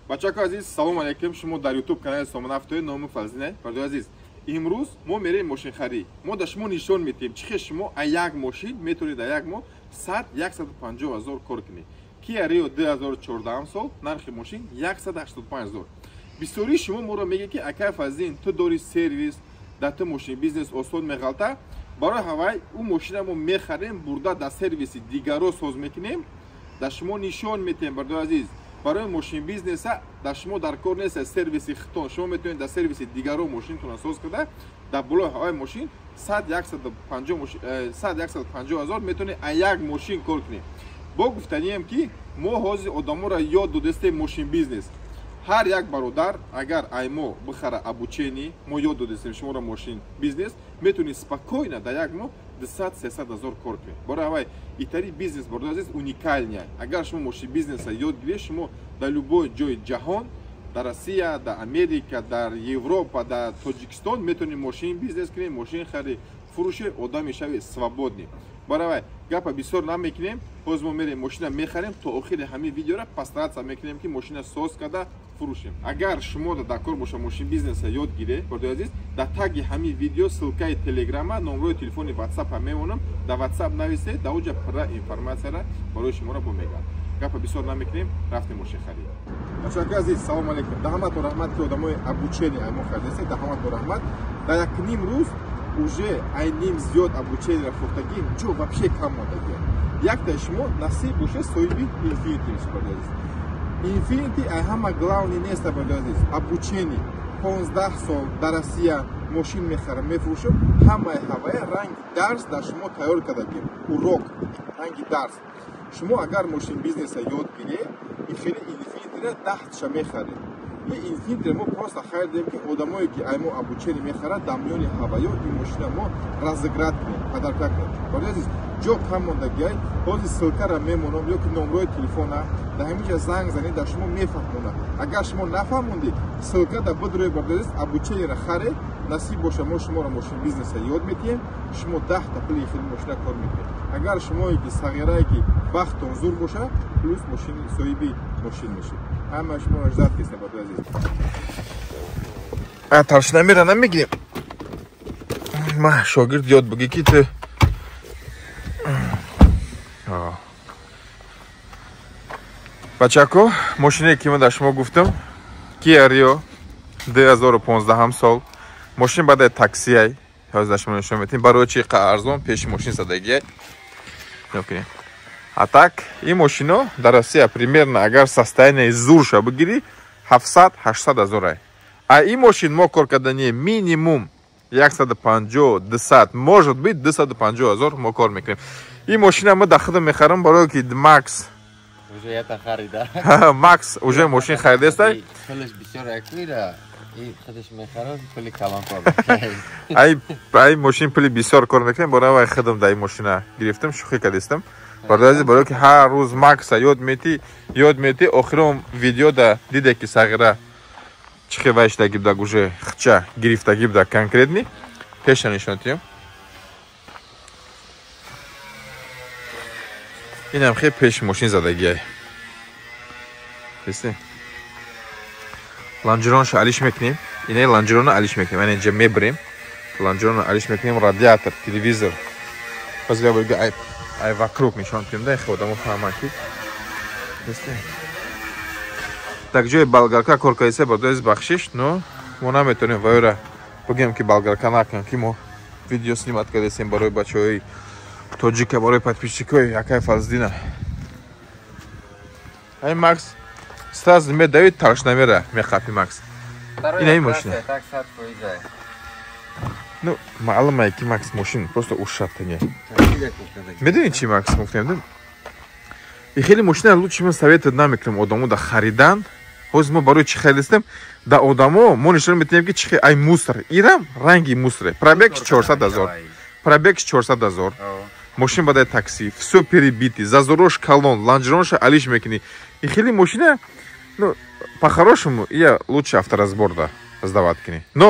бачаҳои азиз, салому алайкум. Шумо дар YouTube канали Сомонафтои номи Фарзина. Бардои азиз, имрӯз мо мерем мошинхарӣ. Мо да шумо нишон медиҳем чихе шумо а як мошин метавонед а як мо 100-150 000 кор кунед. Kia Rio 2014 сол, нархи мошин 185 000. Бисёри шумо моро мегӯед ки акай Фарзин, ту дори сервис, да ту мошин бизнес осон меғалта. Барои ҳавай ӯ мошина мо мехарем, бурда да сервиси дигаро соз мекунем. Да шумо нишон медиҳем, бардои азиз. Барои мошин бизнеса да шумо дар кор нест сервиси хитон, шумо метавонед да сервиси дигаро мошинтона соз карда, да булои ҳаваи мошин 100-150 000 метавонед а як мошин кор кунед. Бо гуфтанием ки мо ҳозир одаморо ёд додастем мошин бизнес. Ҳар як бародар агар аймо бихара обучение, мо ёд додастем шуморо мошин бизнес, метавонед спокойно да як мо 200-300 000 кор кунед. Барои ҳавай итари бизнес бардои азиз уникальния. Агар шумо мошин бизнеса ёд гиред, шумо дар любой ҷои ҷаҳон, дар Россия, дар Америка, дар Европа, дар Тоҷикистон метавонед мошин бизнес кунед, мошин харид, фурӯше, одами шавед свободни. Барои ҳавай гапа бисёр намекунем, ҳозир мо мерем мошина мехарем, то охири ҳамин видеора постаратся мекунем ки мошина соз карда фурӯшем. Агар шумо да кор боша мошин бизнеса ёд гире, бардои азиз, да таги ҳамин видео ссилкаи телеграма, номрои телефони WhatsApp мемонам, да WhatsApp нависед, да уҷа пурра информатсияра барои шуморо бомегам. Гапа бисёр намекунем, рафтем мошин харид. Бачаҳои азиз, салому алайкум. Да ҳаматон раҳмат ки одамои обучение аймо хардесед, да ҳаматон раҳмат. Да як ним рӯз уже айним зиёд обучение фуртагим, ҷо вообще кам мондагӣ. Якта шумо насиб боша соҳиби Infinity мешавед, бардои азиз. Infinity ай ҳама главни нест, бардои азиз. Обучение 15 сол дар Россия мошин мехарам, мефурӯшам, ҳамаи ҳавая ранги дарс дар шумо тайёр кардагим. Урок, ранги дарс. Шумо агар мошин бизнеса ёд гиред, ихели Infinity-ра 10 мехаред. Infinity мо просто хайрдем ки одамое ки аймо обучение мехарад дар миёни ҳаваё ин мошина мо разыграт кунем, падарка кунем. Бардои азиз, ҷо кам мондагиай, ҳозир ссилкара мемонам ё ки номрои телефона, да ҳаминҷа занг занед, да шумо мефаҳмонад. Агар шумо нафаҳмондед, ссилка да бидроед, бардои азиз, обучениеро харед, насиб боша мо шуморо мошин бизнеса ёд медиҳем, шумо 10 пули хели мошина кор мекунед. Агар шумое ки сағирае ки бахтон зур боша, плюс мошини соҳиби мошин мешед. Ҳама шумо аждат кеста, бардои азиз. Тавшина мера намегирем. Ма шогирд ёд биги ки ту бачако мошине ки ман да шумо гуфтам Kia Rio 2015 сол мошин баъдаи таксияй ҳозир да шумо нишон медиҳем барои чи қа арзон пеши мошин садагияй. А так ин мошино дар Россия примерно агар состояние зурша бигири 700-800 000. А ин мошин мо кор кардани минимум 150-200, может быть 250 000 мо кор мекунем. Ин мошина мо дар худам мехарам барои ки Макс уже я харида. Макс уже мошин харидестай. Пулиш бисёр аквира и худаш мехарад пули калон кор. Ай мошин пули бисёр кор мекунем, барои худам дар ин мошина гирифтам, шухӣ кардистам. Бардои азиз, барои ки ҳар рӯз Макса ёд мети охиром видео да диде ки сағира чихе вайштаги буда уже хча гирифтаги буда конкретни пеша нишон тиём. Инам хе пеши мошин задагиай. Дисти? Ланҷиронша алиш мекунем. Инаи ланҷирона алиш мекунем. Ана инҷа мебарем. Ланҷирона алиш мекунем, радиатор, телевизор. Пазга бирга ай вокруг нишон тиём да хе одамо фаҳманд ки. Дисти? Так ҷои болгарка кор кардиса бардои азиз бахшиш, но мо наметавонем ваёра бигем ки болгарка накун ки мо видео снимат кардисем барои бачаҳои тоҷика, барои подписчикои акай Фарзина. Ай Макс, стаз ме давид тарш намера мехапи Макс. Ина ин мошина. Ну, маълумае ки Макс мошин просто ушатане. Медонӣ чи Макс гуфтем да? И хеле мошина лучше ман советот намекунам одамо да харидан. Ҳозир мо барои чи харидистем, да одамо мо нишон метиҳем ки чихе ай мусор. Ирам ранги мусоре. Пробег 400 000. Пробег 400 000. Мошин баъдаи такси, всё перебитый, зазорош калон, ланҷиронша алиш мекунӣ. И хеле мошина, ну, по-хорошему, я лучше авторазбор да сдавать кунӣ. Но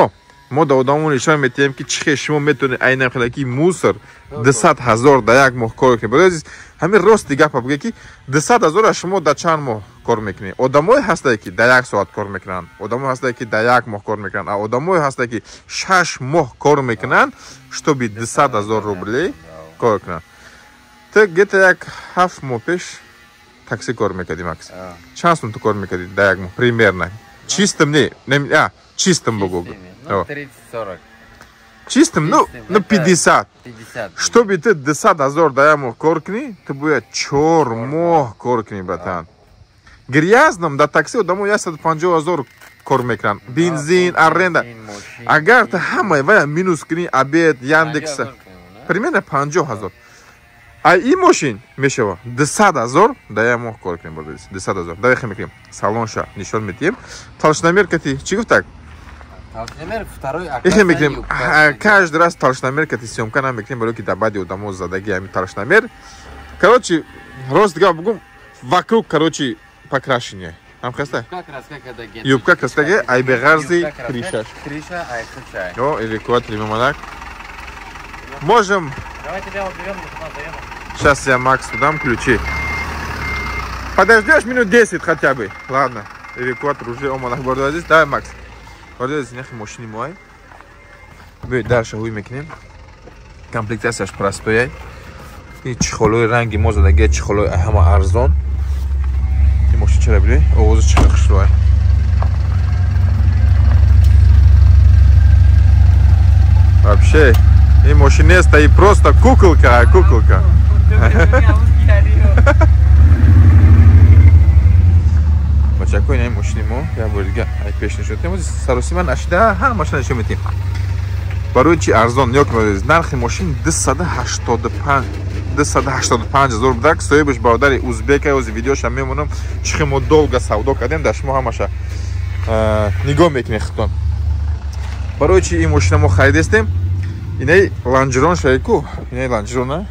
мо да одамон нишон метием ки чихе шумо метонед айнам хела ки мусор 200,000 да як моҳ кор мекунед. Бирёзис ҳамин рости гапа биге ки 200,000 шумо да чанд моҳ кор мекунед. Одамое ҳастае ки да 1 соат кор мекунанд, одамое ҳастае ки да 1 моҳ кор мекунанд, а одамое ҳастае ки 6 моҳ кор мекунанд, чтобы 200,000 рублей кор кунанд. Ты где-то як 7 моҳ пеш такси кор мекарди, Макс. Чанд сум ту кор мекарди да 1 моҳ примерно? Чистым не, чистым богу. 30-40. Чистым, ну 50. Чтобы ты 200,000 да 1 моҳ кор кунӣ, ты бояд 4 моҳ кор кунӣ, братан. Грязном да такси одаму 150,000 кор мекунанд. Бензин, аренда. Агар ты ҳамаи вая минус кунӣ, обед, Яндекса, примерно 50,000. А и машин мешава 200,000 да 1 моҳ кор кунем, бардоис. 200,000. Давай хем мекунем. Салонша нишон метием. Толщиномер кати чӣ гуфтак? Толщиномер второй Ихем мекунем. Каждый раз толщиномер кати съёмка нам мекунем, балки да бади одамо задаги ами толщиномер. Короче, рост га бугум вокруг, короче, покрашение. Ам хаста? Юбка красивая, ай бегарзи криша. Криша, ай криша. О, эвакуатор мамадак. Можем. Давай тебя уберем, даем. Сейчас я Максу дам ключи. Подождешь минут 10 хотя бы. Ладно. Эвакуатор уже оманах бордо здесь. Давай, Макс. Бордо здесь нехи машини мой. Бей дальше хуй мекнем. Комплектация аж простой. И чехолой ранги моза да ге чехолой хама арзон. И машина чера били. Овоз чера хшлой. Вообще, и машине стоит просто куколка, куколка. Бачакой не машине мо, я бульга, ай пешни шо. Тем саросима нашда, ха машина шо метим. Баручи арзон ёк моз, нархи машин 285,000 будак, стоибиш баодари узбека, оз видеоша мемонам, чихи мо долго савдо кардем, да шумо ҳамаша нигоҳ мекунед хитон. Баручи ин машина мо харидестем. Инай ланжерон шайку, инай ланжерона.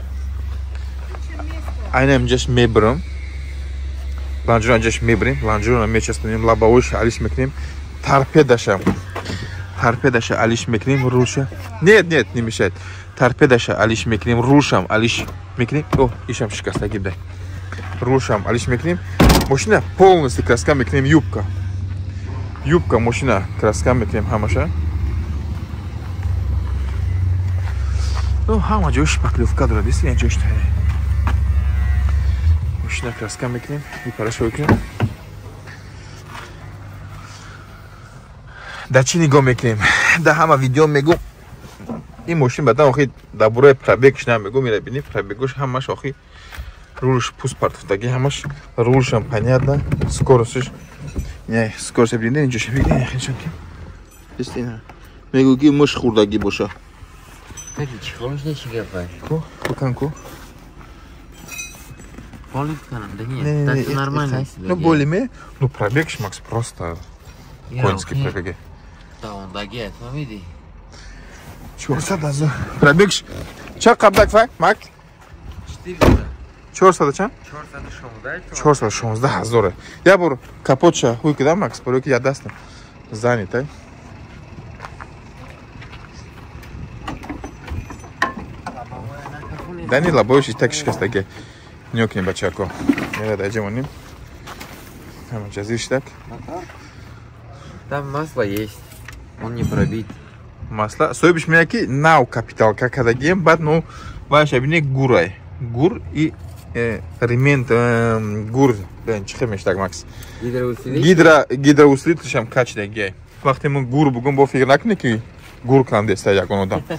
Айнам ҷаш мебарам. Ланжерон ҷаш мебарем, ланжерона мечаспонем, лабавош алиш мекунем. Торпедаша алиш мекунем, руша. Нет, не мешает. Торпедаша алиш мекунем, рушам алиш мекунем. О, ишам шикастаги бдай. Рушам алиш мекунем. Машина полностью краска мекунем, юбка. Юбка машина краска мекунем ҳамаша. Ну, ҳама ҷои шпаклёвка дорад, дестин ҷоиш тае. Машина краска мекунем, ипараша мекунем. Да чӣ нигоҳ мекунем? Да ҳама видео мегум. Ин машин баъдан охи да бораи пробегш намегум, ира бинӣ пробегош ҳамаш охи рулш пуспартуфтаги ҳамаш рулшам понятно, скоростиш. Не, скорост бинӣ инҷоша бигирем, яхиншон ки. Дестин мегӯ ки муш хурдаги боша. Чехолш не чигапай. Ко? Куканку? Полив канам, да нет, так нормально. Ну, более-менее. Ну, пробегш, Макс, просто конский пробег. Да, он дагет, ну види. Чего садазу? Пробегш? Ча кабдак фай, Макс? 400 ча? 416,000. Я буду капотча хуйки, да, Макс? Поруки я дастам. Занят, ай. Да не лабоешь, и так шикастаги. Нёкнем бачако. Я дойдем он ним. Там жазишь так. Там масло есть. Он не пробит. Масло. Соебиш мяки нау капитал. Как когда гем бат, ну, ваш обине гурай. Гур и ремент гур. Да, чихемеш так, Макс. Гидроусилитель шам качда гей. Вахте мы гур бугум бо фигнакники. Гур кандеста як он одам.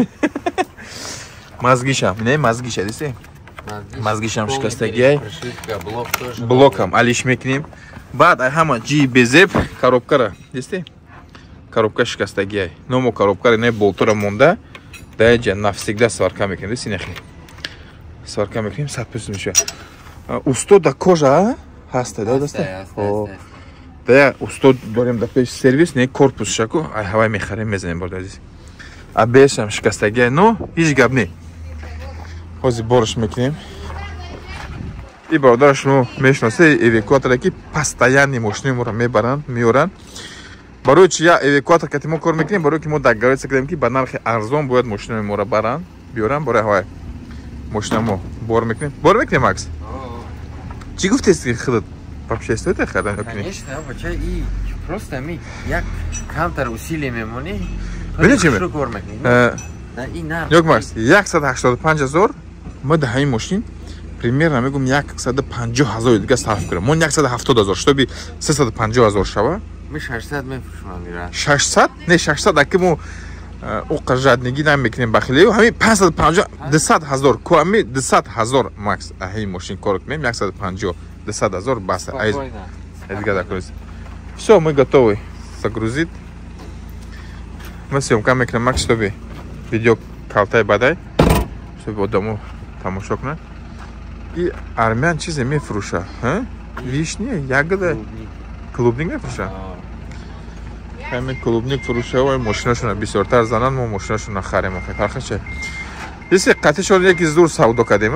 Мазгишам, не мазгиша, десе? Мазгишам шикастаги. Блоком алиш мекунем. Баъд ай ҳама ҷи безеб коробкара, десе? Коробка шикастаги. Номо коробкара не болтора монда. Да ҷа навсегда сварка мекунем, десе нехи. Сварка мекунем 100% меша. Устода кожа ҳаста, да, дасте? Да устод дорем да пеш сервис, не корпус шаку, ай ҳавай мехарем мезанем борда азиз. Абешам шикастаги, но ҳеҷ гап не. Ҳозир борш мекунем. И бародараш ну мешносе эвакуатора ки постоянно машинаи моро мебаранд, меоранд. барои чи я эвакуатор ки мо кор мекунем, барои ки мо договориться кардем ки ба нархи арзон бояд мошинаи моро баран биёрам, барои ҳавай мошина мо бор мекунем. Бор мекунем, Макс? Чӣ гуфтест ки худат вообще стоит хардан? Конечно, бача, и просто ми як камтар усилие мемонӣ. Бини чӣ ме? Кор мекунем. И нарх. Ёк, Макс, 185,000 мо даҳаи мошин примерно мегум 150,000 дига сарф кунем. Мон 170,000, штоби 350,000 шава. Ми 600 мефурӯшам мира. 600? Не 600, аки мо оқажаднигӣ намекунем ба хеле. Ҳамин 550, 200,000, ко ами 200,000 Макс, аҳаи мошин кор кунем, 150, 200,000 баса. Спокойно. Дига дакунем. Всё, мы готовы загрузить. Мы съёмка мекунем, Макс, чтобы видео калтай бадай, чтобы одаму тамошо кунад. И армян чизе мефурӯша, вишня, ягода, клубник мефурӯша. Ҳамин клубник фурӯшава мошинашона бисёртар зананд, мо мошинашона харем. Фарқи если қатишон яки зур савдо кардем,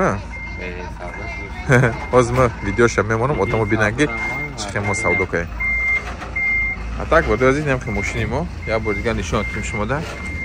ҳозир мо видеоша мемонам, одамо бинанд ки чӣ хел мо савдо кардем. А так бо дозид нем ки мошини мо як бор дига нишон додем шумода.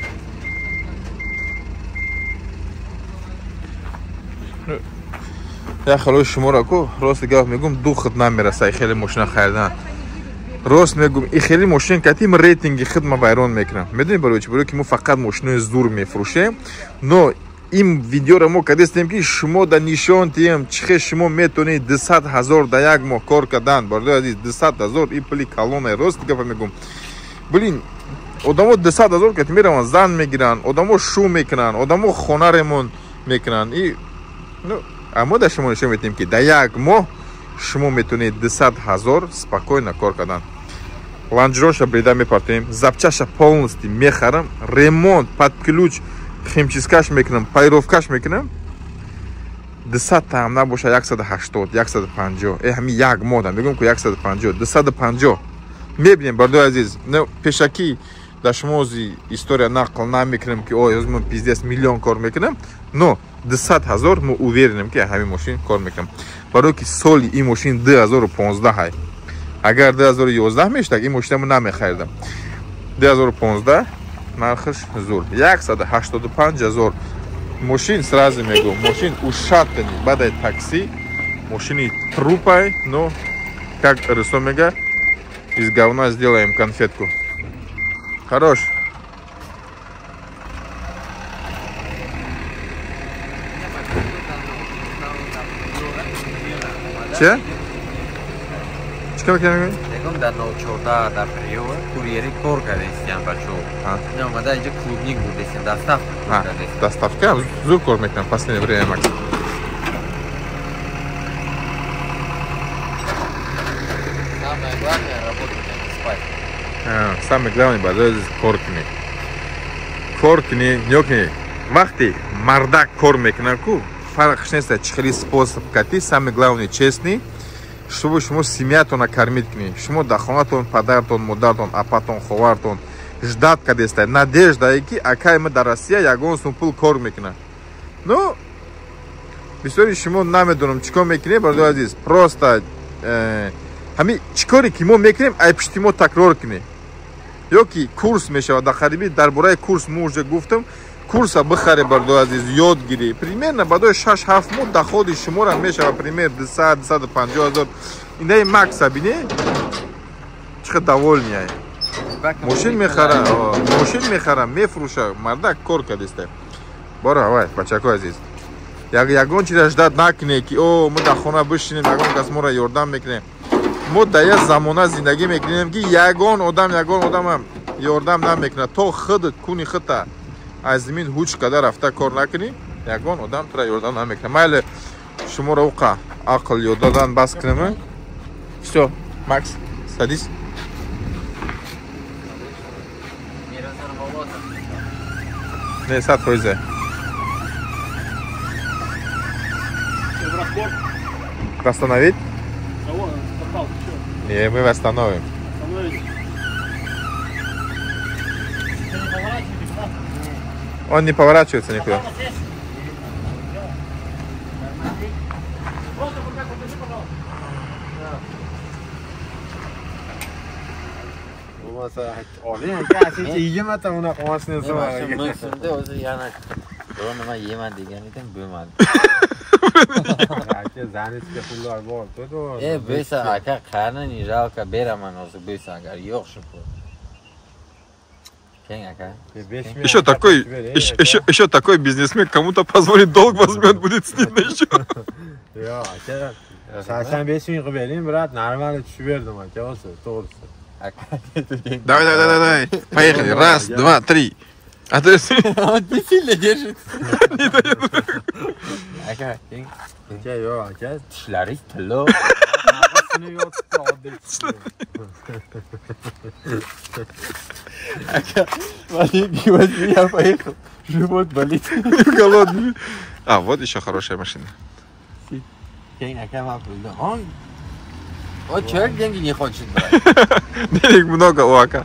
Я халои шуморо ку рост гап мегум ду худ намераса хеле мошина харидан. Рост мегум и хеле мошин катим рейтинги хидма байрон мекунам. Медонӣ барои чӣ? Барои ки мо фақат мошинои зур мефурӯшем, но ин видеоро мо кадестем ки шумо да нишон тием чӣ хел шумо метавонед 200,000 да як моҳ кор кардан. Бардои азиз, 200,000 и пули калонаи рост гапа мегум. Блин, одамо 200,000 кати мераванд зан мегиранд, одамо шу мекунанд, одамо хона ремонт мекунанд. И ну мо да шумо нишон метавонем ки да як моҳ шумо метавонед 200,000 спокойно кор кардан. Ланҷроша брида мепартоем, запчаша полностью мехарам, ремонт под ключ, химчисткаш мекунам, пайровкаш мекунам. 200 там набоша 180, 150. Ҳамин як моҳ дам мегӯям ки 150, 250. Мебинем бардои азиз, пешакӣ дар шумо история нақл намекунам ки ой озмо пиздец миллион кор мекунам, но 200,000 мо уверенем ки ҳамин мошин кор мекунам. Барои ки соли ин мошин 2015 ҳай. Агар 2011 мешдаг ин мошина мо намехаридам. 2015 нархаш зур 185,000 мошин сразу мегӯям, мошин ушатани бадай такси, мошини трупай, но как Русо мега, из говна сделаем конфетку. Хорош. Че? Чика мекунем? Ягон дар 014 дар приёва курьери кор кардестиям бачо. Не омада инҷа клубник будестиям, доставка кор кардестиям. Доставка? Зур кор мекунам в последнее время, Макс. Самое главное — работать, а не спать. Самое главное — бадои коркни. Коркни, нёкни. Вақти мардак кор мекунад ку, фарқш нест чӣ хели способ кати, самое главное честный, чтобы шумо семьятона кормить кунед. Шумо дар хонатон падартон, модартон, апатон, ховартон ждат кадеста. Надежда ки акай ма дар Россия ягон сум пул кор мекунад. Ну бисёри шумо намедонам чӣ кор мекунед, бардои азиз. Просто ҳамин чӣ коре ки мо мекунем ай пишти мо такрор кунед. Ё ки курс мешавад, дар қарибӣ дар бораи курс мо уже гуфтам, курса бихаре бардои азиз, ёд гирӣ. Примерно бадои 6-7 моҳ доходи шуморо мешавад пример 200-250,000. Инаи Макса бине чӣ хел довольни ай. Мошин мехарам, мефурӯша, мардак кор кардеста. Боро ҳавай, бачако азиз. Ягон чиза ждат накунед ки о мо дар хона бишинем, ягон кас моро ёрдам мекунем. Мо дар як замона зиндагӣ мекунем ки ягон одам ёрдам намекунад. То худат куни хута аз замин ҳуч када рафта кор накунӣ, ягон одам тура ёрдам намекунад. Майли шуморо уқа ақл ёд додан бас кунем. Всё, Макс, садись. Не, 100%. Остановить? Не, мы восстановим. Он не поворачивается никуда. مثلا آره اصلا چه مثلا اونا قواس نیست من سنده اوز یعنی درون ما یه من دیگه نیدم بمن که زنیست که پولار بار تو دو بیسا اکا قرنه نیجاو که بیره من اوز بیسا اگر یوخ شکر Еще такой бизнесмен кому-то позволит долг возьмет, будет стыдно еще. Ya, 85 bin vereyim, брат, нормально чуть verdim, doğrusu. Давай. Поехали. Раз, два, три. А ты он сильно держит. Aka, yok, tishlari tilo. Aka, маленький возьми, я поехал. Живот болит. Голодный. А, вот еще хорошая машина. Он человек деньги не хочет брать. Денег много у Ака.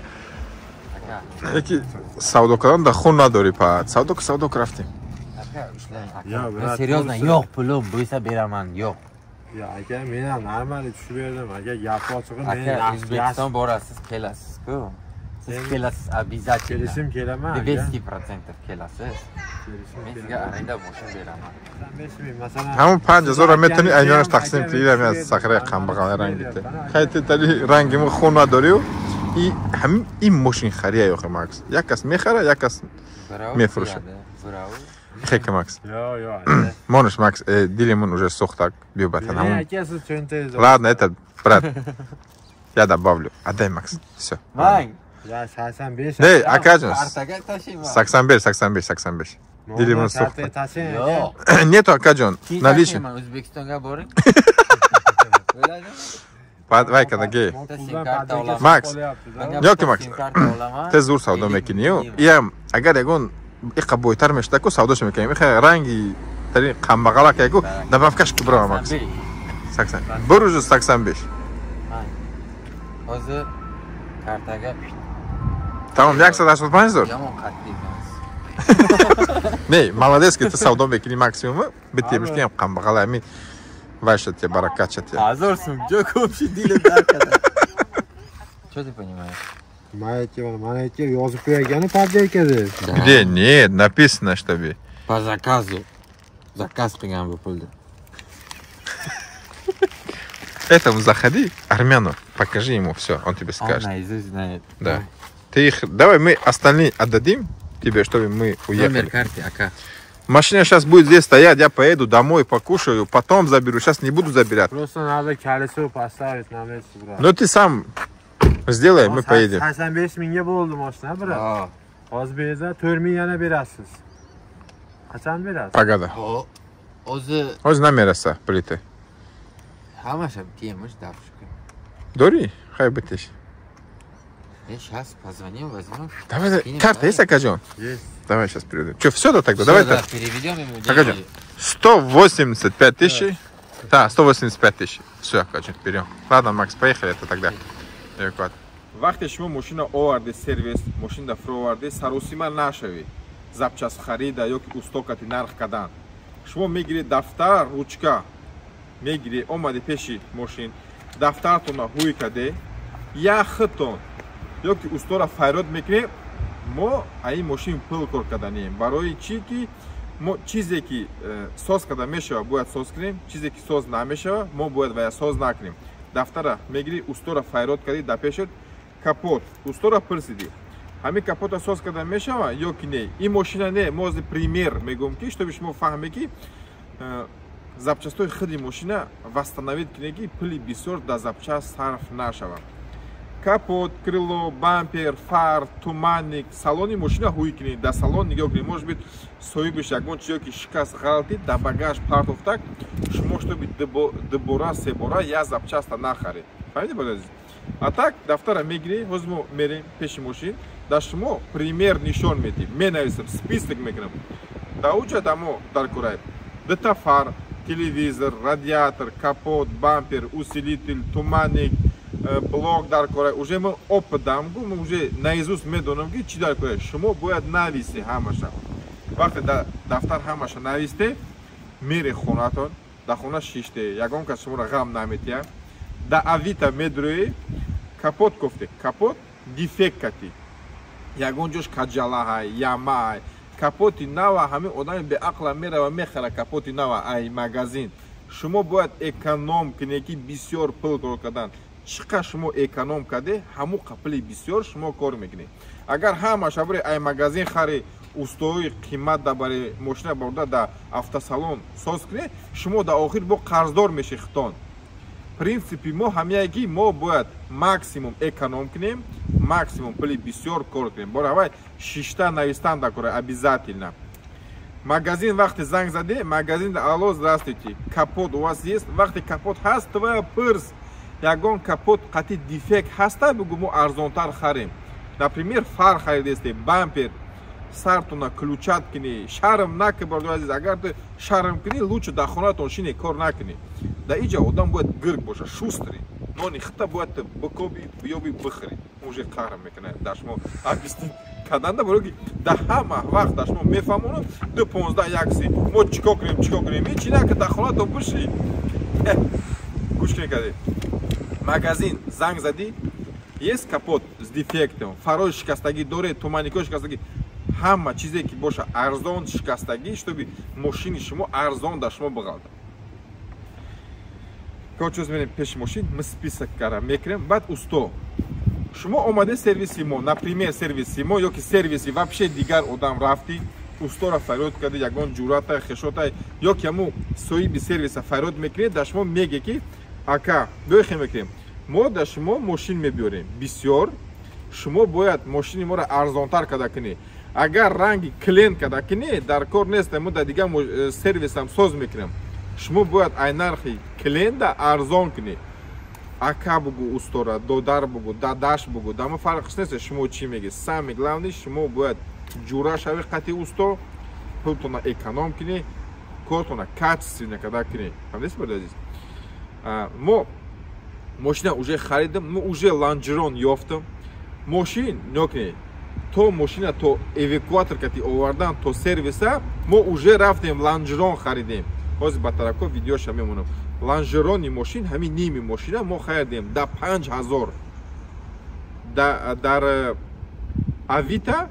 Саудо кардам, да хун надори па. Саудо рафтим. Серьезно, yok pulum, buysa beraman, yok. Ya aka, men ham normal tushib berdim. Aka, gap ochiqi men yaxshi O'zbekiston borasiz, kelasiz-ku. Siz kelasiz, обязательно. Kelishim kelaman. 200% kelasiz. Men sizga arenda mashina beraman. 5000 masalan. Hamon 5000 метрni aylanib taqsim qilaman men saqray qambag'al rangida. Qaytari rangim xun nadori-yu. И ham in mashina xariya yo'q Max. Yakas mexara, yakas mefrush. Хека Макс. Можешь, Макс, Дилимон уже сох так, бьёбатан. Ладно, это, брат, я добавлю. Отдай, Макс, все. Мань, я 85. Не, окажем. 85. Дилимон сох так. Нету, окажем, наличие. O'zbekistonga boring. Vay kadagi. Max. Yoki Max. Tez zo'r savdo mekiniyu. Ham agar yagon iqa boytar meshtaku savdosh mekanim. Iqa rangi tari qambag'alak yaku dabavkash kubra Max. 80. 185. Hozir kartaga Tamam, 185 zo'r. Yomon qat'iy. Не, молодец, ты savdo mekini maksimumi bitemishki ham qambag'alami. Ваше тебе баракат, тебе. Азорсум, что вообще дилем даркада? Что ты понимаешь? Маете, yozib qo'ygan поддейкада. Где? Нет, написано, чтобы. По заказу. Заказ qilgan bu pulni. Этому заходи, армяну, покажи ему все, он тебе скажет. Он наизусть знает. Да. Ты их, давай мы остальные отдадим тебе, чтобы мы уехали. Номер карты, ака. Машина сейчас будет здесь стоять, я поеду домой, покушаю, потом заберу. Сейчас не буду забирать. Просто надо колесо поставить на место, брат. Ну ты сам сделай, мы поедем. 85 mingga bo'ldi mashina, брат. Hozir beza 4 ming yana berasiz. Qachon berasiz? Погода. O'zi namerasa, плиты. Hammasha bitamiz, davshika. Дори, хай битиш. Я сейчас позвоню, возьму. Давай, карта есть, Акадион? Есть. Давай сейчас переведем. Что, все тогда? Давай так. Переведем ему деньги. Акадион, 185 тысяч. Да, 185 тысяч. Все, Акадион, берем. Ладно, Макс, поехали, это тогда. وقتی شما ماشین آورده سرویس ماشین دفر آورده سروسیما نشوی запчаст خریده یا که استوکاتی نرخ کردن شما میگیری دفتر روچکا میگیری اومده پیشی ماشین دفترتون هوی کده یا خطون یا که استورا فیراد میکنیم ما این ماشین پل کار کردنیم برای چی که ما چیزی که ساز کرده میشه باید ساز کنیم چیزی که ساز نمیشه ما باید باید ساز نکنیم دفتر میگیری استورا فیراد کردی دپیشت کاپوت استورا پرسیدی همین کاپوت ساز کرده میشه یا که نه این ماشین نه ما از پریمیر میگم که щоб شما فهمی که запчастой خودی ماشین восстановить کنگی پلی بسیار در запчаст صرف نشود کاپوت крыло бампер фар туманник салони машина ҳуй кинед дар салон нигоҳ кинед может быть соҳибиш ягон чизо ки шикаст ғалати дар багаж партофтак шумо штоби дубора себора я запчаста нахаред фаҳмиди бозазиз а так дафтара мегирӣ ҳозир мо мерем пеши мошин дар шумо пример нишон медим менависам список мекунам дар уҷа дамо даркураед дта фар телевизор радиатор капот бампер усилитель туманник блок дар кора уже мы опыт дам мы уже наизусть медонам ки чи дар кора шумо бояд нависи ҳамаша вақте дафтар ҳамаша нависте мере хонатон дар хона шиште ягон кас шуморо ғам наметия да авита медрои капот кофте капот дефект кати ягон ҷош каҷалаҳай ямаай капоти нава ҳамин одами беақла мерава мехара капоти нава ай магазин шумо бояд эконом кунед ки бисёр пул кор кардан чӣ қадр шумо эконом карде ҳамун қапли бисёр шумо кор мекунед агар ҳамаш абре ай магазин хари устои қимат да бари мошина бурда да автосалон соз кунед шумо да охир бо қарздор меши хитон принципи мо ҳамяе ки мо бояд максимум эконом кунем максимум пули бисёр кор кунем бора аввал шишта навистан да кора обязательно магазин вақте занг заде магазин да алло здравствуйте капот у вас есть вақте капот ҳаст твоя пырс ягон капот қати дефект ҳаста бигу мо арзонтар харем например фар харидесте бампер сартона ключат кини шарм накӣ бардои азиз агар ту шарм кунӣ лучше дар хонатон шине кор накунӣ дар инҷа одам бояд гирк боша шустри нони хита бояд бикоби биёби бихӯрӣ уже қаҳр мекунад дар шумо объяснӣ карданда барои ки дар ҳама вақт дар шумо мефаҳмонам 2:15 мо чикор кунем ин чӣ накӣ дар хонатон бишӣ гӯш кунӣ карде магазин занг задӣ есть капот с дефектом фарои шикастагӣ доред туманикои шикастагӣ ҳама чизе ки боша арзон шикастагӣ шуби мошини шумо арзон дар шумо биғалда кочоз мерем пеши мошин мы список кара мекунем баъд усто шумо омаде сервиси мо например сервиси мо ё ки сервиси вообще дигар одам рафтӣ устора фарёд карди ягон ҷуръатай хешотай ё ки ҳамун соҳиби сервиса фарёд мекунед дар шумо меге ки ака бёхе мекунем мо дар шумо мошин мебиёрем бисёр шумо бояд мошини моро арзонтар карда кунед агар ранги клен карда кунед дар кор нестем мо дар дигар сервисам соз мекунем шумо бояд ай нархи кленда арзон кунед ака бугу устора додар бугу дадаш бугу дама фарқш нест шумо чӣ мегӯед самое главное шумо бояд ҷура шави қати усто пултона эконом кунед кортона качественно карда кунед ҳамдест баъд азиз мо мошина уже харидем мо уже ланҷирон ёфтам мошин нёкунед то мошина то эвакуатор кати овардан то сервиса мо уже рафтем ланҷирон харидем ҳозир ба тарако видеоша мемонам ланҷирони мошин ҳамин ними мошина мо харидем да 5000 дар авита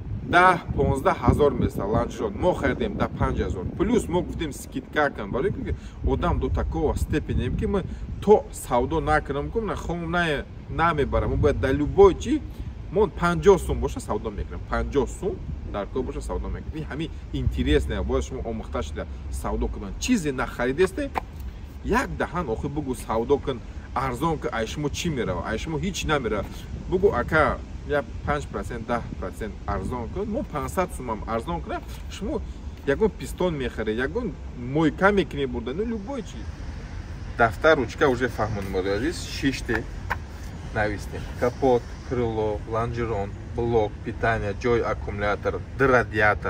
10-15 меса ланҷирон мо харидем да 5000 плюс мо гуфтем скидка кан барои ки одам до такого степенем ки мы то савдо накунам кум хомум намебарам мо бояд да любой чӣ мо 50 сум боша савдо мекунем 50 сум дар кор боша савдо мекунем ҳамин интерес не бояд шумо омӯхта шуда савдо кунан чизе нахаридесте як даҳан охир бугу савдо кун арзон ки ай шумо чӣ мерава ай шумо ҳеч намерава бугу ака я 5% 10% арзон кун мо 500 сумам арзон кунам шумо ягон пистон мехаред ягон мойка мекунед бурда ну любой чиз дафтар ручка уже фаҳмонем модои азиз 6 навистем капот крыло ланҷирон блок питания ҷои аккумулятор радиатор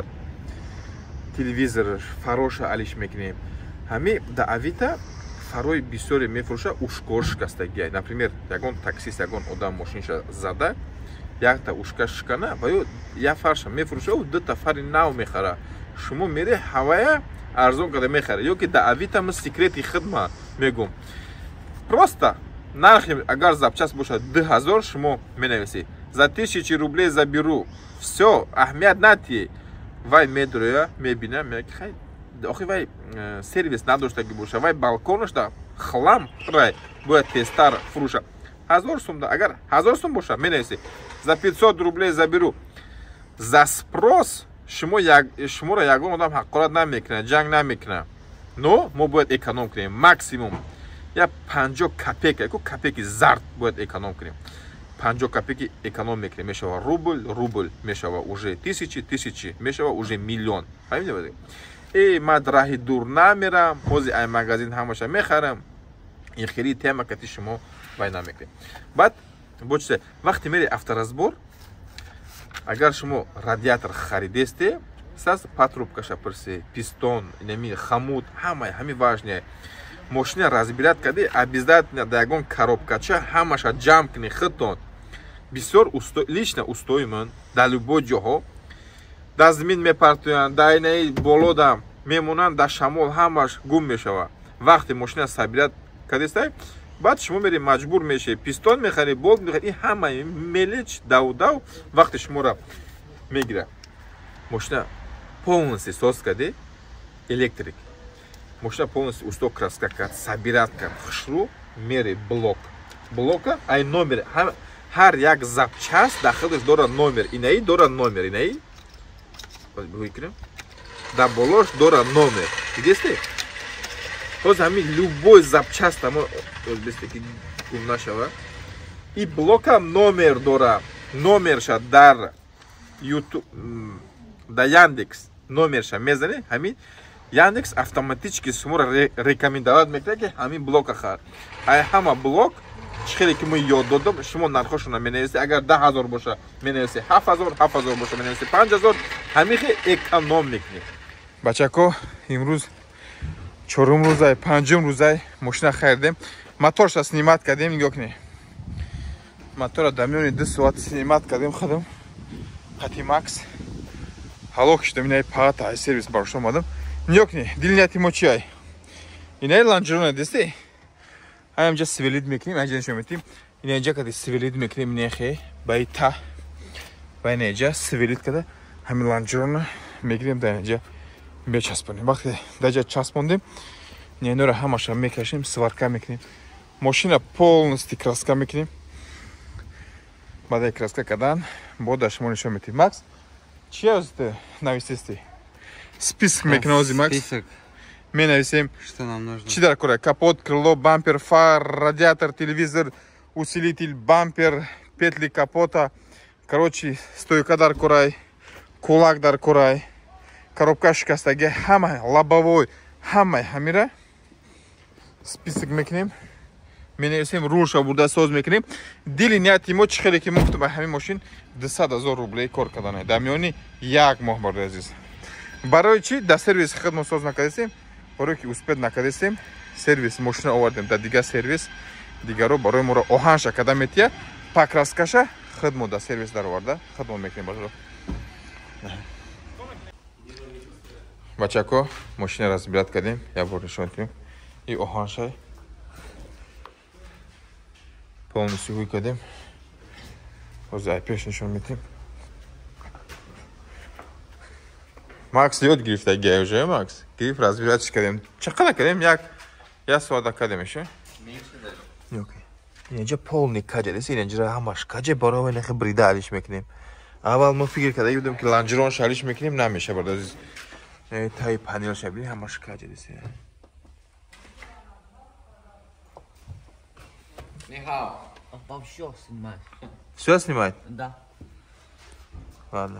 телевизор фароша алиш мекунем ҳами да авита фарои бисёре мефурӯша ушкор шикастагия например ягон таксист ягон одам мошинша зада якта ушка шикана ва ё як фарша мефурӯша дута фари нав мехара шумо мере ҳавая арзон карда мехара ё ки да авита мы секрети хидма мегум просто нархи агар запчаст бошад 2000 шумо менависед за 1000 рублей заберу всё аҳамият натие вай медроя мебина меги хай охи вай сервис надоштаги боша вай балконашда хлам рай бояд тестар фурӯша 1000 сум да агар 1000 сум боша менависед за 500 рублей заберу за спрос шуморо ягон одам ҳақорат намекунад ҷанг намекунад но мо бояд эконом кунем максимум я 50 копейка копейки зард бояд эконом кунем 50 копейки эконом мекунем мешава рубль мешава уже 1000 мешава уже миллион ҳамин ман раҳи дур намерам ҳозир ай магазин ҳамаша мехарам ин хели тема кати шумо вай намекунем баъд бочисе вақте мери авторазбор агар шумо радиатор харидесте саз патрубкаша пирсе пистон инами хамут ҳами важне мошина разбират карди обязательно да ягон коробкача ҳамаша ҷамъ кунӣ хитон бисёр лично устои ман дар любой ҷоҳо дар замин мепартоянд дар инаи болода мемонанд дар шамол ҳамаш гум мешава вақте мошина сабират кардеста بعد شما میری مجبور میشه پیستون میخری بولت میخری این همه ملیچ داو وقتی شما را میگیره ماشین полностью ساز کرده الکتریک ماشین полностью усток краска کرد собирать کرد خشرو میره блока ай номер هر یک запчасть داخلش داره номер اینایی داره номер اینایی بگوییم در بالاش داره номер دیدید باز همین любой запчасть там بسته که گم نشود این блок هم номер داره номерش در یوتیوب در یاندکس номерش میزنی همین یاندکس автоматически شما را рекомендовать میکنه که همین блок خرید ای همه блок چخیلی که من یاد دادم شما نرخشون مینویسید اگر 10,000 باشه مینویسید 7,000 باشه مینویسید 5,000 همین خیلی اکونوم میکنید بچه‌ها امروز چهارم روزای پنجم روزای ماشین خریدیم موتورش سنیمات کردیم نگاه کنید موتور در میون 2 ساعت سنیمات کردیم خودم قطعی ماکس حالا که اینای پات ای سرویس باش اومدم نگاه کنید دیلنیاتی موچی اینای لانجرونه دستی اینجا سویلید میکنیم اینجا نشون میدیم اینجا کدی سویلید میکنیم نخی بای تا بای اینجا سویلید کده همین لانجرونه میگیریم در اینجا بچسبونیم وقتی در چسبوندیم اینو رو همش میکشیم сварка میکنیم ماشین полностью краска میکنیم بعد краска کردن بعدش ما نشون میدیم ماکس چی است навести список میکنیم ماکس Список. Мы навесим, Что нам нужно? что такое? Капот, крыло, бампер, фар, радиатор, телевизор, усилитель, бампер, петли капота. Короче, стойка дар курай, кулак дар курай, коробка шикастаги, хамай, лобовой, хамай, хамира. Список мекнем. Мы навесим руша, бурда соз мекнем. Дили нет ему чхели ки мухту ба хами машин 10,000 рублей кор кадане. Дамиони як моҳ бар азиз. Барои чи да сервис хидмат соз накардем. برای که успет накардем сервис машина овардем да дига сервис дигаро барои моро оҳанша када метия покраскаша хидмат да сервис дар оварда хидмат мекунем бажро бачако машина разбират кардем як бор нишон дидем и оҳанша полностью ҳуй кардем ҳозир ай пеш нишон медиҳем Макс йод гирифтаги уже Макс гриф разбирать кардем чақадр кардем як соат кардем еще Меньше даже. окей инҷа полный каҷа деси инҷа ҳамаш каҷа барои нахи брида алиш мекунем аввал мо фикр карда будем ки ланҷирон шалиш мекунем намеша бардоз таи панел шабли ҳамаш каҷа деси Михаил, он там все снимает. всё снимает Да. ладно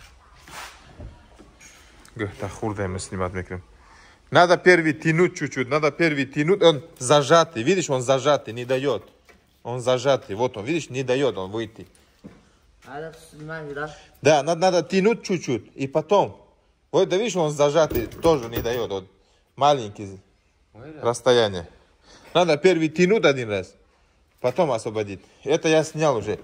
так хурда мы снимать мекунем надо первый тянуть чуть-чуть надо первый тянуть он зажатый видишь он зажатый не дает он зажатый вот он видишь не дает он выйти Надо снимать, да? да надо тянуть чуть-чуть и потом вот да видишь он зажатый тоже не дает вот маленький расстояние надо первый тянуть один раз потом освободить это я снял уже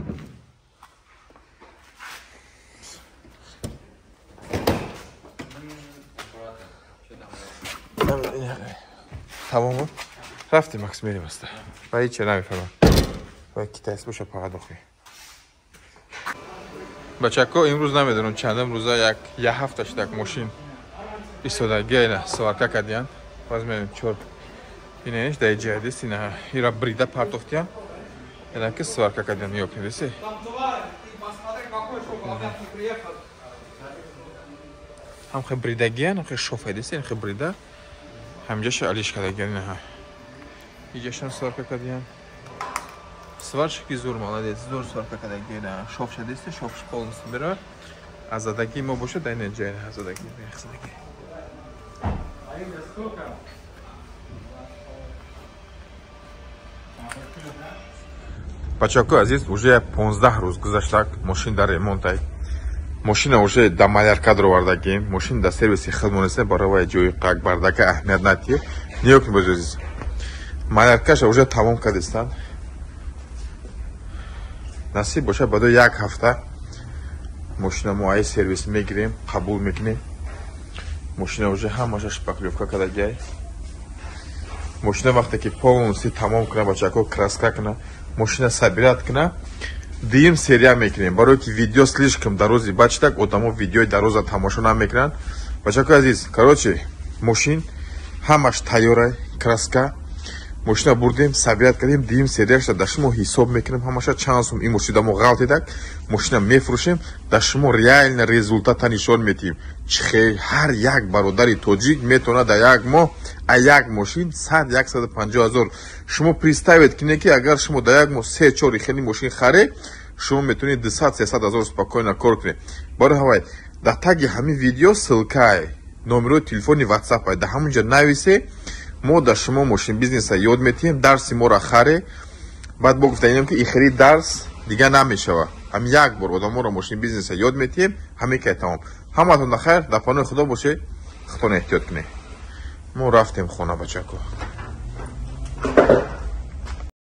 тамом рафтим макс мерим аста ва ича намефаҳмам ва китайс боша фақат охӣ бачако имрӯз намедонам чандам рӯза як ҳафта шуд як мошин истодагӣ ина сварка кардиян баъз мерим чор инеш дар ҷая дест ина ира брида партофтиян ина ки сварка кардиян ёкни деси ҳам хе бридагиян ҳам хе шофа деси ин хе брида ҳамҷаша алиш кардагиян ина иҷашан сварка кардиян сварщики зур молодец зур сварка кардагиян шофша дести шофш полностью бера азадагӣ мо бошад дар ин ҷая азадагӣ мехзадагӣ бачако азиз уже 15 рӯз гузашта мошин дар ремонтай мошина уже да малярка дровардагим мошин да сервиси хидмонесе барои ҷои қак бардака аҳамият натие ниёкни боз азиз маляркаша уже тамом кардистан насиб боша баъдо як ҳафта мошина мо ай сервис мегирем қабул мекунем мошина уже ҳамаша шпаклёвка кардагиай мошина вақте ки полностью тамом кунад бачаҳо краска кунад мошина сабират кунад дуюм серия мекунем барое ки видео слишком дарози бачтак одамо видеои дароза тамошо намекунанд бачаҳои азиз короче мошин ҳамаш тайёра краска мошина бурдем сабират кардем дуюм серияшда дар шумо ҳисоб мекунем ҳамаша чанд сум ин мошина дамо ғалт дидак мошина мефурӯшем дар шумо реально результата нишон метиҳем чихел ҳар як бародари тоҷик метавонад дар як моҳ а як мошин 100-150 ҳазор шумо представед кине ки агар шумо дар як моҳ 3-4 ихелин мошин харе шумо метавонед 200-300 ҳазор спокойно кор кунед барои ҳавай дар таги ҳамин видео ссилкаи номерои телефони ватсапа дар ҳамонҷа нависе мо дар шумо мошин бизнеса ёд метиҳем дарси моро харе баъд мо гуфтаем ки ихири дарс дига намешава ҳам як бор одаморо мошин бизнеса ёд метиҳем ҳамин кай тамом ҳаматон дахайр дар паноҳи худо бошед худтон эҳтиёт кунед мо рафтем хона бачако